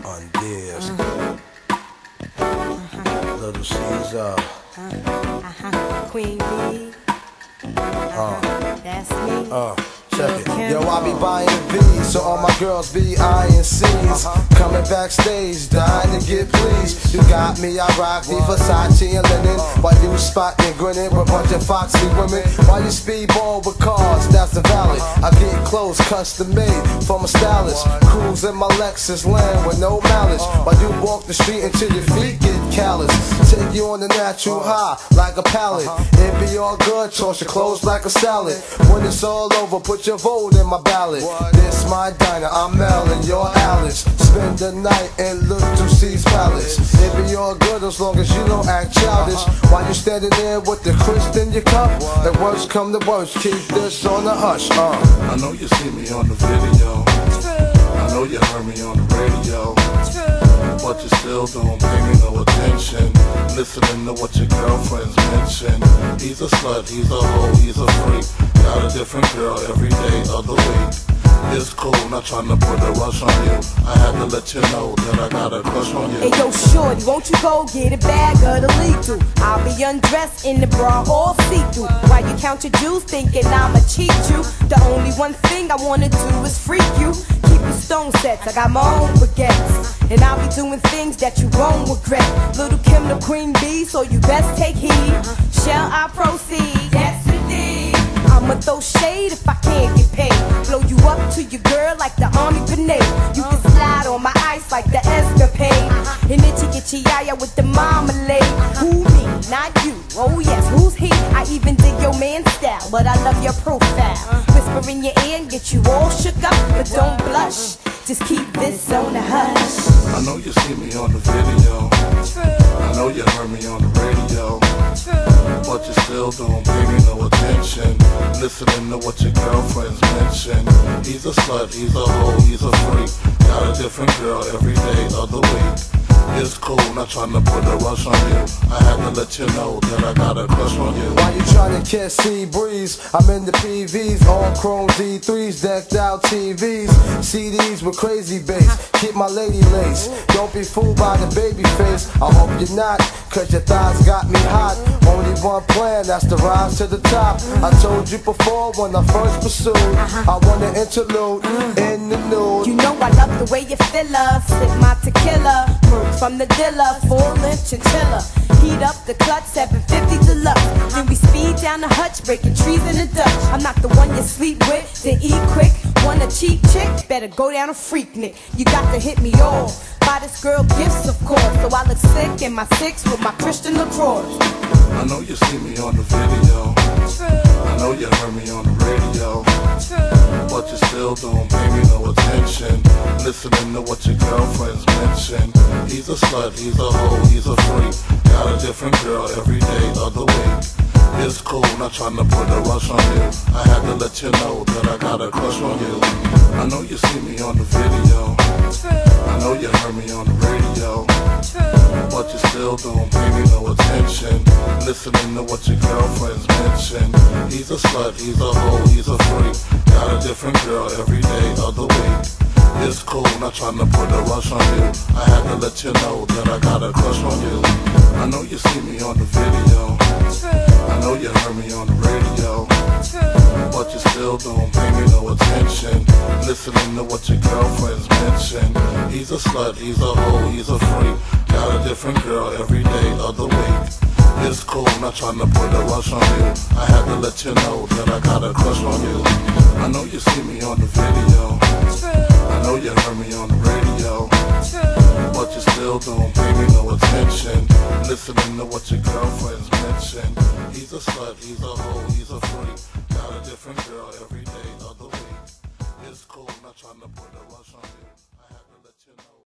on this. Little Caesar. Queen Bee. That's me. Check it. Yo, I be buying V's, so all my girls be eyeing C's. Coming backstage, dying to get pleased. You got me, I rock the Versace and linen. While you spotting, grinning with a bunch of foxy women. While you speedball with cars, that's the valley. I get clothes custom made from a stylist. Cruise in my Lexus land with no malice. While you walk the street until your feet get callous. Take you on the natural high like a pallet. It be all good, toss your clothes like a salad. When it's all over, put your vote in my ballot. This my diner, I'm Mel and you're Alice. Spend the night in Little C's palace. It be all good as long as you don't act childish. While you standing there with the crisp in your cup, the worst come to worst, keep this on the hush. I know you see me on the video. I know you heard me on the radio. But you still don't pay me no attention. Listening to what your girlfriends mention. He's a slut, he's a hoe, he's a freak. Got a different girl every day of the week. It's cool, not trying to put a rush on you. I had to let you know that I got a crush on you. Hey yo, shorty, won't you go get a bag of the lethal? I'll be undressed in the bra, all see-through. While you count your jewels, thinking I'ma cheat you. The only one thing I wanna do is freak you. Keep your stone sets, I got my own baguettes. And I'll be doing things that you won't regret. Little Kim the Queen Bee, so you best take heed. Shall I proceed? Yes indeed. I'ma throw shade if I can't get paid. Blow you up to your girl like the army grenade. You can slide on my ice like the escapade. And itchy itchy yaya with the marmalade. Who me? Not you. Oh yes, who's he? I even dig your man's style, but I love your profile. Whisper in your ear and get you all shook up, but don't blush. Just keep this on the hush. I know you see me on the video. I know you heard me on the radio. But you still don't pay me no attention. Listening to what your girlfriends mention. He's a slut, he's a hoe, he's a freak. Got a different girl every day of the week. It's cool, not trying to put a rush on you. I had to let you know that I got a crush on you. While you trying to catch sea breeze, I'm in the PVs, all chrome D3s, decked out TVs, CDs with crazy bass. Keep my lady laced. Don't be fooled by the baby face. I hope you're not, cause your thighs got me hot. Only one plan, that's to rise to the top. I told you before when I first pursued, I want an interlude in the nude. You know I love the way you fill up. Sip my tequila, work from the dealer, full-length chinchilla. Heat up the clutch, 750 deluxe. Then we speed down the hutch, breaking trees in the Dutch. I'm not the one you sleep with, then eat quick. Want a cheap chick? Better go down a freak nick. You got to hit me off. Buy this girl gifts, of course, so I look sick in my six with my Christian LaCroix. I know you see me on the video. I know you heard me on the radio. But you still don't pay me no attention. Listening to what your girlfriends mention. He's a slut, he's a hoe, he's a freak. Got a different girl every day of the week. It's cool, not trying to put a rush on you. I had to let you know that I got a crush on you. I know you see me on the video. I know you heard me on the radio. But you still don't pay me no attention. Listening to what your girlfriends mention. He's a slut, he's a hoe, he's a freak. Got a different girl every day of the week. It's cool, not trying to put a rush on you. I had to let you know that I got a crush on you. I know you see me on the video. I know you heard me on the radio. But you still don't pay me no attention. Listening to what your girlfriends mention. He's a slut, he's a hoe, he's a freak. Got a different girl every day of the week. It's cool, not trying to put a rush on you. I had to let you know that I got a crush on you. I know you see me on the video. I know you heard me on the radio. But you still don't pay me no attention. Listening to what your girlfriends mention. He's a slut, he's a hoe, he's a freak. Got a different girl every day of the week. It's cool, not trying to put a rush on you. I had to let you know.